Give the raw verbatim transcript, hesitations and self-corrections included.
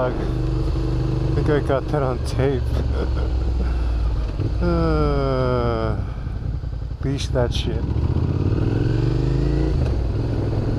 dog. I think I got that on tape. uh, leash that shit.